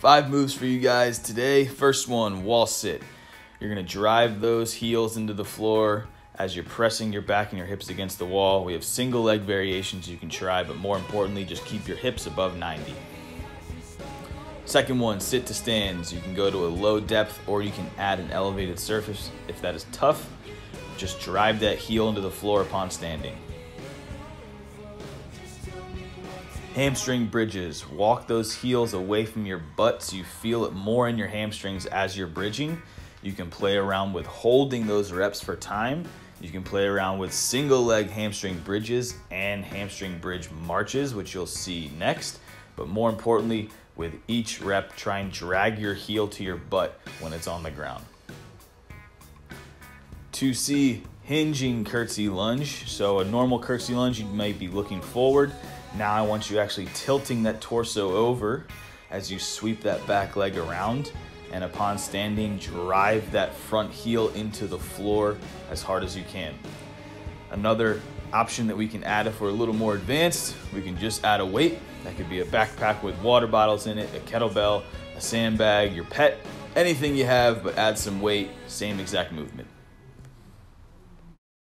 5 moves for you guys today. First one, wall sit. You're gonna drive those heels into the floor as you're pressing your back and your hips against the wall. We have single leg variations you can try, but more importantly, just keep your hips above 90. Second one, sit to stands. You can go to a low depth or you can add an elevated surface. If that is tough, just drive that heel into the floor upon standing. Hamstring bridges. Walk those heels away from your butt so you feel it more in your hamstrings as you're bridging. You can play around with holding those reps for time. You can play around with single leg hamstring bridges and hamstring bridge marches, which you'll see next. But more importantly, with each rep, try and drag your heel to your butt when it's on the ground. 2C, hinging curtsy lunge. So a normal curtsy lunge, you might be looking forward. Now I want you actually tilting that torso over as you sweep that back leg around. And upon standing, drive that front heel into the floor as hard as you can. Another option that we can add if we're a little more advanced, we can just add a weight. That could be a backpack with water bottles in it, a kettlebell, a sandbag, your pet, anything you have, but add some weight, same exact movement.